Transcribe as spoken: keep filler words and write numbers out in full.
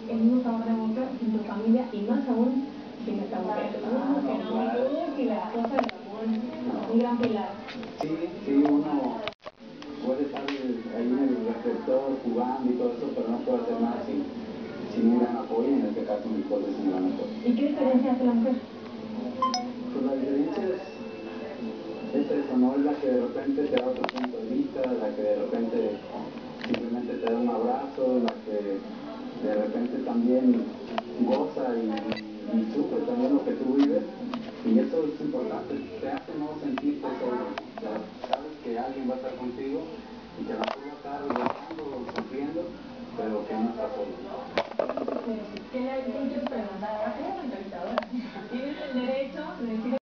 el mismo sabor de boca en tu familia y más aún sin esta mujer. Ah, Que no, no, claro. tú y la esposa de Ramón, un gran pilar. Sí, sí, uno puede estar ahí en el reflector jugando y todo eso, pero no puede hacer nada sin, sin un gran apoyo, en este caso mi esposa es un gran apoyo. ¿Y qué diferencia hace la mujer? Pues la diferencia es, es eso, ¿no? Es la que de repente te da otro punto de vista, la que de repente simplemente te da un abrazo, la que de repente también goza y, y sufre también lo que tú vives, y eso es importante, te hace no sentirte solo, o sea, sabes que alguien va a estar contigo y que a lo mejor va a estar gozando o sufriendo, pero que no está solo. ¿Qué le quiero preguntar? Ahora soy la entrevistadora. ¿Tienes el derecho de decir